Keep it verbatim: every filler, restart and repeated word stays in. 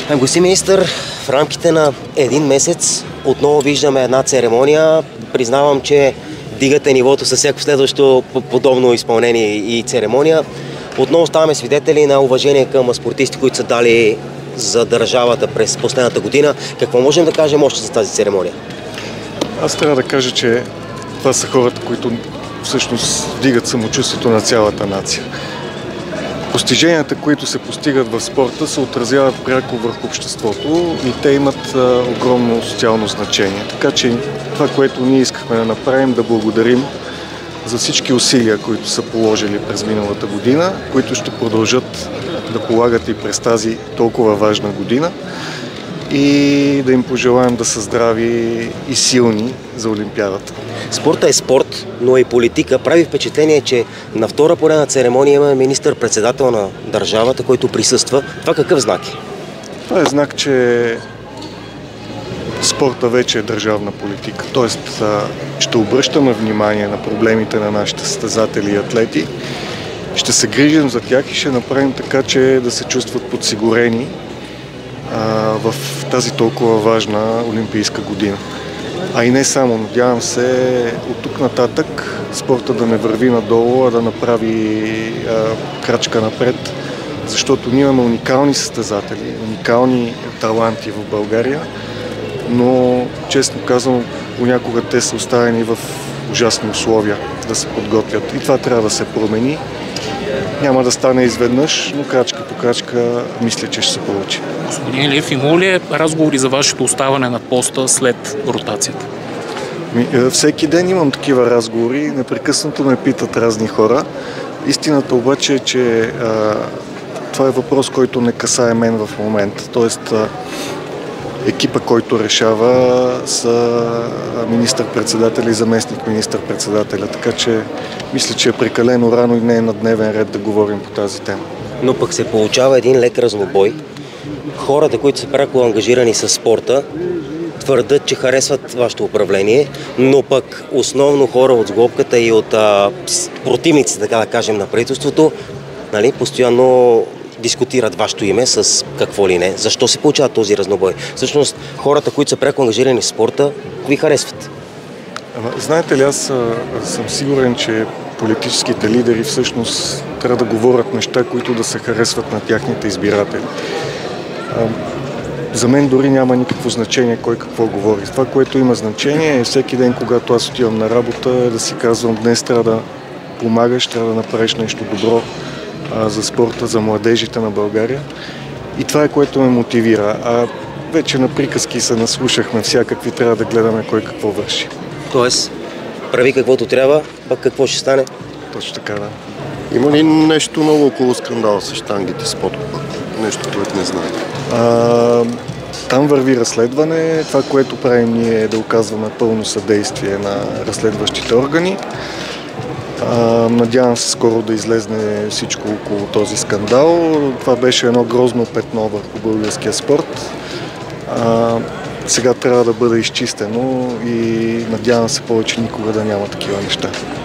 Господин министър, в рамките на един месец отново виждаме една церемония. Признавам, че дигате нивото със всяко следващо подобно изпълнение и церемония. Отново ставаме свидетели на уважение към спортисти, които са дали за държавата през последната година. Какво можем да кажем още за тази церемония? Аз трябва да кажа, че това са хората, които всъщност вдигат самочувствието на цялата нация. Постиженията, които се постигат в спорта, се отразяват пряко върху обществото и те имат а, огромно социално значение. Така че това, което ние искахме да направим, да благодарим за всички усилия, които са положили през миналата година, които ще продължат да полагат и през тази толкова важна година, и да им пожелаем да са здрави и силни за Олимпиадата. Спорта е спорт, но и политика. Прави впечатление, че на втора поредна церемония има министър-председател на държавата, който присъства. Това какъв знак е? Това е знак, че спорта вече е държавна политика. Тоест ще обръщаме внимание на проблемите на нашите състезатели и атлети, ще се грижим за тях и ще направим така, че да се чувстват подсигурени в тази толкова важна олимпийска година. А и не само, надявам се от тук нататък спорта да не върви надолу, а да направи а, крачка напред, защото ние имаме уникални състезатели, уникални таланти в България, но честно казвам, понякога те са оставени в ужасни условия да се подготвят и това трябва да се промени. Няма да стане изведнъж, но крачка по крачка мисля, че ще се получи. Господин Илиев, има ли разговори за вашето оставане на поста след ротацията? Всеки ден имам такива разговори, непрекъснато ме питат разни хора. Истината обаче е, че а, това е въпрос, който не касае мен в момента. Тоест, а, екипа, който решава, са министър-председателя и заместник министър-председателя. Така че мисля, че е прекалено рано и не е на дневен ред да говорим по тази тема. Но пък се получава един лек разнобой. Хората, които са пряко ангажирани с спорта, твърдят, че харесват вашето управление, но пък основно хора от сглобката и от а, противниците, така да кажем, на правителството, нали, постоянно дискутират вашето име с какво ли не. Защо се получава този разнобой? Всъщност, хората, които са пряко ангажирани в спорта, ви харесват? Знаете ли, аз а, съм сигурен, че политическите лидери всъщност трябва да говорят неща, които да се харесват на тяхните избиратели. А, за мен дори няма никакво значение кой какво говори. Това, което има значение е всеки ден, когато аз отивам на работа, да си казвам, днес трябва да помагаш, трябва да направиш нещо добро а, за спорта, за младежите на България. И това е, което ме мотивира. А вече на приказки се наслушахме всякакви, трябва да гледаме кой какво върши. Тоест, прави каквото трябва, пък какво ще стане? Точно така, да. Има ли нещо ново около скандала с щангите с подкупа? Нещо, което не знаете? А, там върви разследване. Това, което правим ние е да оказваме пълно съдействие на разследващите органи. А, надявам се скоро да излезне всичко около този скандал. Това беше едно грозно петно върху българския спорт. А, сега трябва да бъде изчистено и надявам се повече никога да няма такива неща.